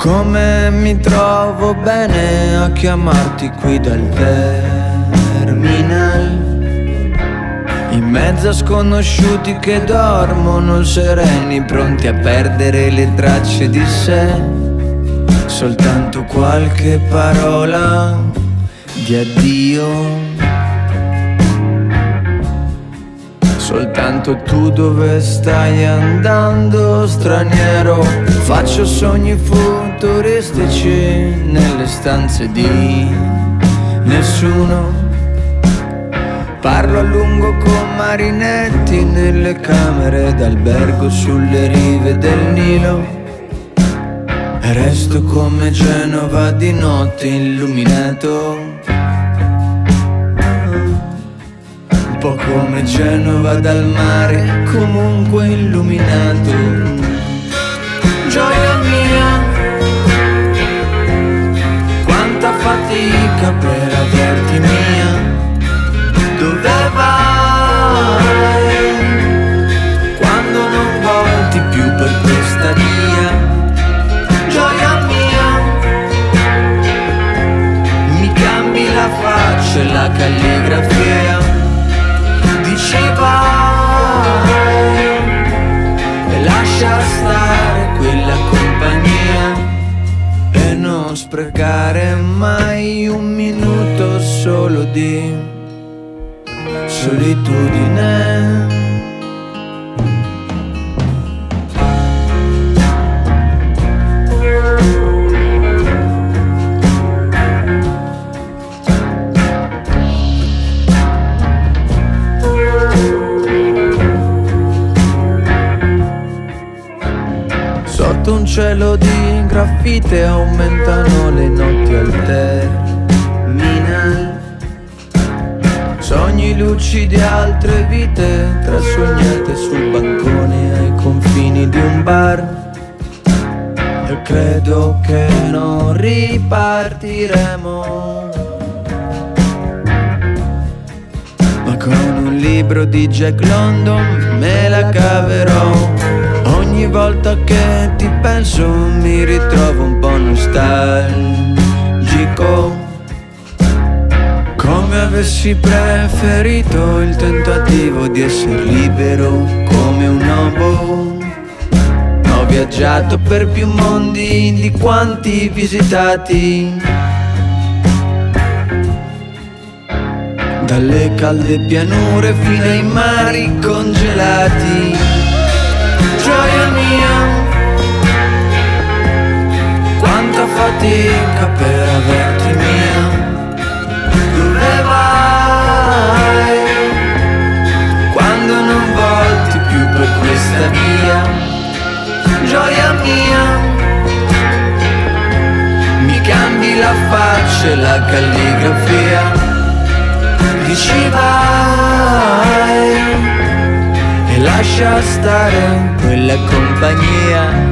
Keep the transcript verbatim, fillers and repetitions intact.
Come mi trovo bene a chiamarti qui dal terminal, in mezzo a sconosciuti che dormono sereni, pronti a perdere le tracce di sé. Soltanto qualche parola di addio. Soltanto tu dove stai andando, straniero? Faccio sogni futuristici nelle stanze di nessuno. Parlo a lungo con marinetti nelle camere d'albergo sulle rive del Nilo. E resto come Genova di notte illuminato. Un po' come Genova dal mare, comunque illuminato. Gioia mia, quanta fatica per averti mia. Dove vai quando non volti più per questa via? Gioia mia, mi cambi la faccia e la calligrafia. Dici vai e lascia stare quella compagnia e non sprecare mai un minuto solo di solitudine. Sotto un cielo di graffite aumentano le notti al terminal. Sogni lucidi, altre vite trasognate sul bancone ai confini di un bar. E credo che non ripartiremo, ma con un libro di Jack London me la caverò. Ogni volta che ti penso mi ritrovo un po' nostalgico, come avessi preferito il tentativo di essere libero come un uomo. Ho viaggiato per più mondi di quanti visitati, dalle calde pianure fino ai mari congelati. Gioia mia, quanta fatica per averti mia. Dove vai quando non volti più per questa via? Gioia mia, mi cambi la faccia e la calligrafia. Dici vai e lascia stare quella compagnia.